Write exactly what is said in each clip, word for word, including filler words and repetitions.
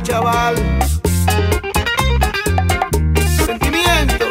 chaval. Sentimiento.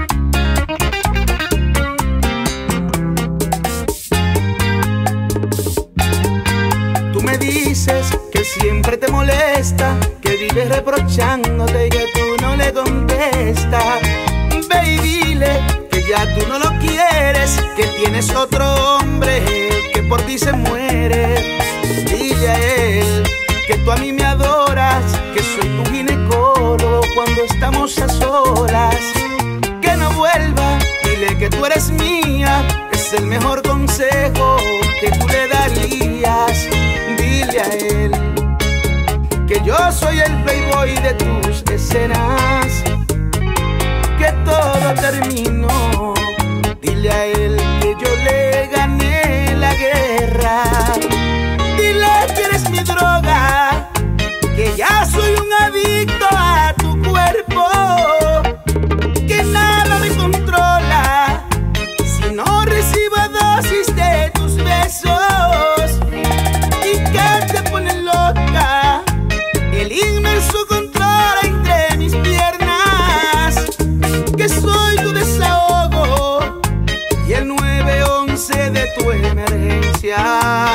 Tú me dices que siempre te molesta, que vives reprochándote y que tú no le contestas. Ve y dile que ya tú no lo quieres, que tienes otro hombre que por ti se muere. Dile a él que tú a mí me adoras, que soy tu ginecólogo cuando estamos a solas. Que no vuelva, dile que tú eres mía, es el mejor consejo que tú le darías. Dile a él que yo soy el playboy de tus escenas, que todo terminó. Dile a él que yo le gané la guerra. Dile que eres mi droga, que ya soy un adicto a tu cuerpo, que nada me controla si no recibo dosis de tus besos, y que te pone loca el inmenso control entre mis piernas, que soy tu desahogo y el nueve once de tu emergencia.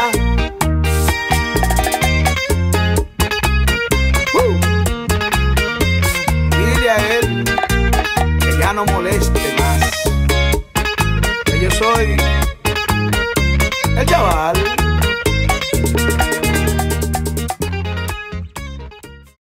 Uh. Dile a él que ya no moleste más, que yo soy